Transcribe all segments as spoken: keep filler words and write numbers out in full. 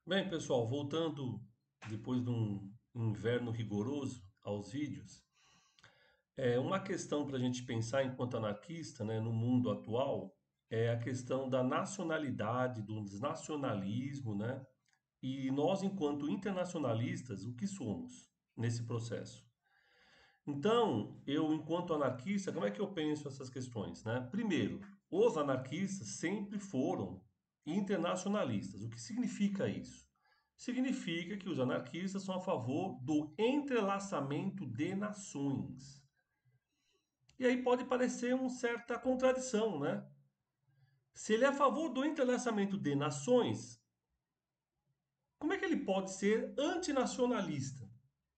Bem, pessoal, voltando depois de um inverno rigoroso aos vídeos, é uma questão para a gente pensar enquanto anarquista, né, no mundo atual, é a questão da nacionalidade, do nacionalismo, né? E nós, enquanto internacionalistas, o que somos nesse processo? Então, eu, enquanto anarquista, como é que eu penso essas questões, né? Primeiro, os anarquistas sempre foram internacionalistas. O que significa isso? Significa que os anarquistas são a favor do entrelaçamento de nações. E aí pode parecer uma certa contradição, né? Se ele é a favor do entrelaçamento de nações, como é que ele pode ser antinacionalista,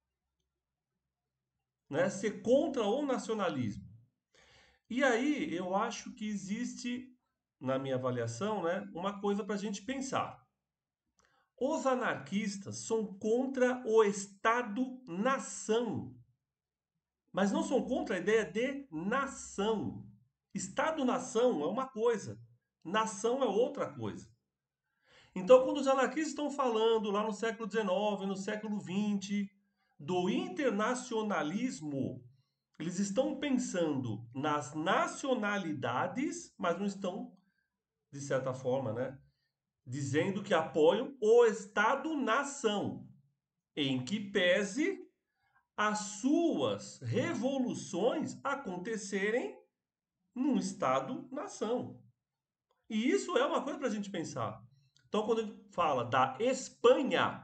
né? Ser contra o nacionalismo? E aí eu acho que existe, na minha avaliação, né, uma coisa para a gente pensar. Os anarquistas são contra o Estado-nação, mas não são contra a ideia de nação. Estado-nação é uma coisa, nação é outra coisa. Então, quando os anarquistas estão falando lá no século dezenove, no século vinte, do internacionalismo, eles estão pensando nas nacionalidades, mas não estão, de certa forma, né, dizendo que apoiam o Estado-nação, em que pese as suas revoluções acontecerem num Estado-nação. E isso é uma coisa para a gente pensar. Então, quando a gente fala da Espanha,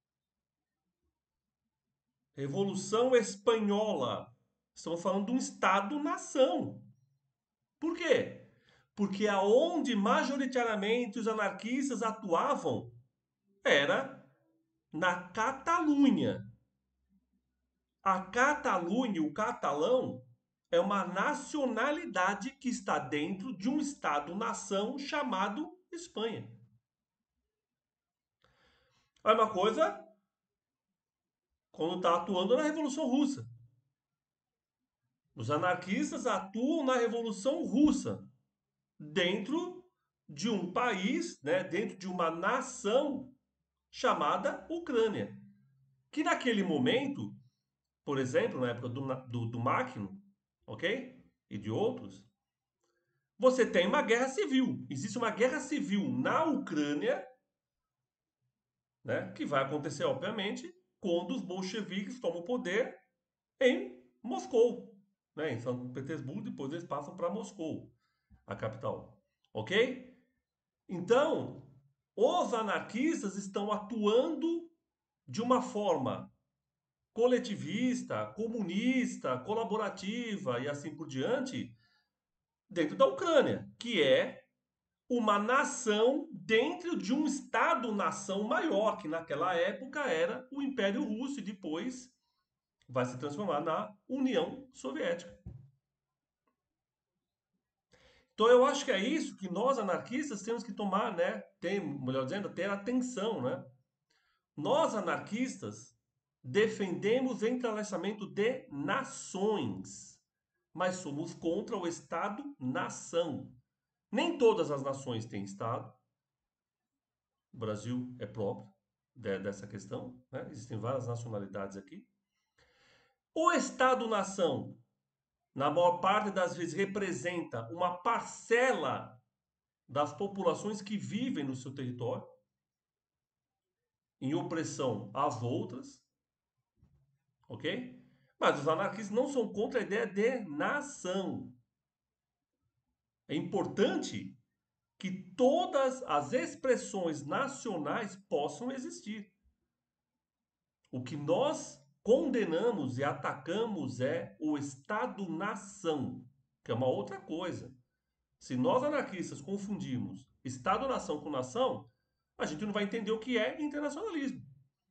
Revolução Espanhola, estamos falando de um Estado-nação. Por quê? Porque aonde majoritariamente os anarquistas atuavam era na Catalunha. A Catalunha, o catalão, é uma nacionalidade que está dentro de um Estado-nação chamado Espanha. É uma coisa quando está atuando na Revolução Russa. Os anarquistas atuam na Revolução Russa, dentro de um país, né, dentro de uma nação chamada Ucrânia. Que naquele momento, por exemplo, na época do, do, do Máquino, ok? E de outros, você tem uma guerra civil. Existe uma guerra civil na Ucrânia, né, que vai acontecer, obviamente, quando os bolcheviques tomam o poder em Moscou, né, em São Petersburgo, depois eles passam para Moscou, a capital, ok? Então, os anarquistas estão atuando de uma forma coletivista, comunista, colaborativa e assim por diante, dentro da Ucrânia, que é uma nação dentro de um Estado-nação maior, que naquela época era o Império Russo e depois vai se transformar na União Soviética. Então eu acho que é isso que nós anarquistas temos que tomar, né? Tem, melhor dizendo, ter atenção, né? Nós anarquistas defendemos o entrelaçamento de nações, mas somos contra o Estado-nação. Nem todas as nações têm Estado. O Brasil é próprio dessa questão, né? Existem várias nacionalidades aqui. O Estado-nação, na maior parte das vezes, representa uma parcela das populações que vivem no seu território, em opressão às outras, ok? Mas os anarquistas não são contra a ideia de nação. É importante que todas as expressões nacionais possam existir. O que nós condenamos e atacamos é o Estado-nação, que é uma outra coisa. Se nós anarquistas confundirmos Estado-nação com nação, a gente não vai entender o que é internacionalismo.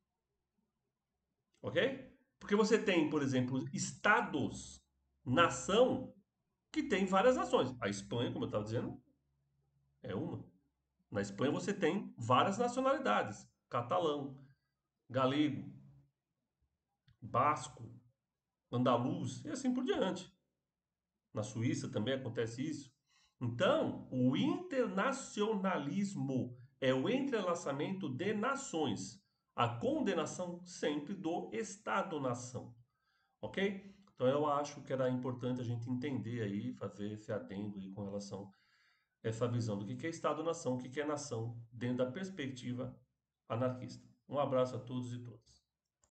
Ok? Porque você tem, por exemplo, estados, nação, que tem várias nações. A Espanha, como eu estava dizendo, é uma. Na Espanha você tem várias nacionalidades: catalão, galego, basco, andaluz e assim por diante. Na Suíça também acontece isso. Então, o internacionalismo é o entrelaçamento de nações, a condenação sempre do Estado-nação, ok? Então eu acho que era importante a gente entender aí, fazer esse adendo aí com relação a essa visão do que é Estado-nação, o que é nação, dentro da perspectiva anarquista. Um abraço a todos e todas.